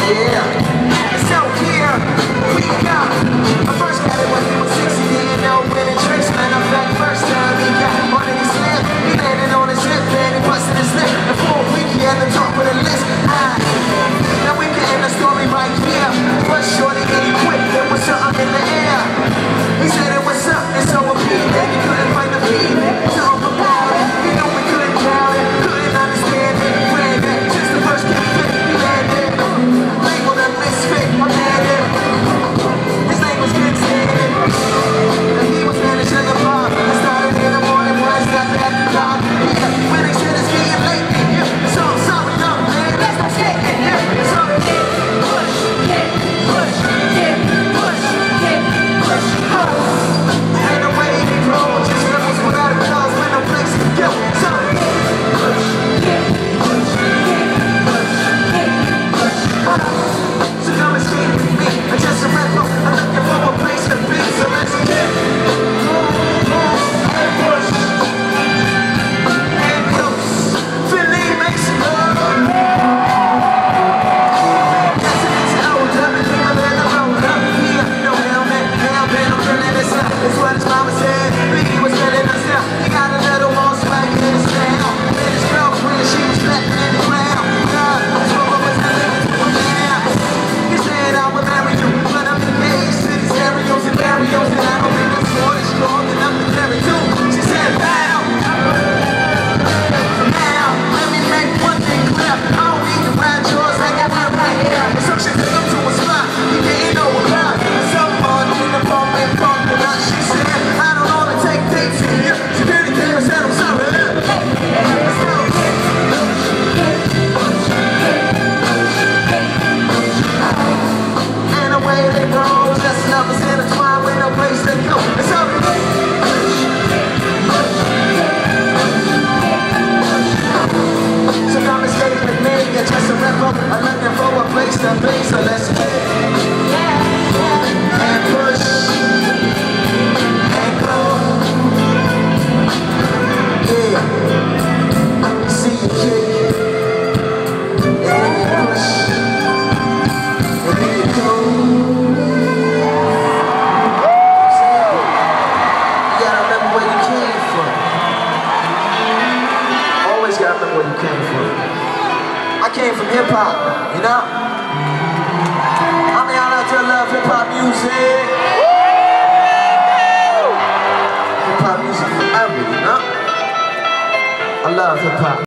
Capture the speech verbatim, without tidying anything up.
Yeah. So here we go. I first got it when he was sixty, didn't know when it tricks, man. I'm back first time he got on and he slipped. He landed on his hip, man, he busted his lip. And for a week he had the top of the list. Ah. Now we can end the story right here. But shorty get equipped, there was something in the air. He said it was something so appealing, he couldn't find the beat. So overpowering, he knew we couldn't count it, couldn't understand it. Ran it, just the first kick fit, he landed. Labeled a misfit, I landed. His name was Good Standing, and he was managing the bar. I started in the morning, when I stopped at the car. Yeah, when they said it's getting late, yeah, it's all sorry, young man, let's go skating, yeah, it's all kick, push, kick, push, kick, push, kick, push, huh. And the way he rolled, just levels without a cause, with no place to go. So push, kick, push, kick, push, kick, push, huh. So come and skate with me, I just a rebel, I'm looking for a place to be, so let's kick, and push, and close, Philly makes love. That's it, it's old, I've been dreaming of the road up here, no helmet, helmet, I'm feeling this up, it's what his mama said, Biggie was feeling us now, he got a little more swag in his style, and his girlfriend, she was flattening in the ground, God, twelve of us living to a man, he said I would marry you, but I'm engaged to these stereos and barrios, and I don't think that's more than strong enough to carry two, she said, bow, now, let me make one thing clear, I don't need to ride yours, I got her right here, and so she took him to a spot, he didn't know a crowd, someone in the apartment parking lot, she said, I don't want to take dates in here, security camera said I'm sorry, let's go. And the way they roll, just lovers intertwined with no place to go, it's all so come and stay with me, you're just a rebel, I'm looking for a place to be, so let's get and push and go. Yeah, see you kick, and then you push, and then you go. Simple. You gotta remember where you came from. Always gotta remember where you came from. I came from hip hop, you know? I mean, I like to love hip hop music. Hip hop music forever, you know? I love hip hop.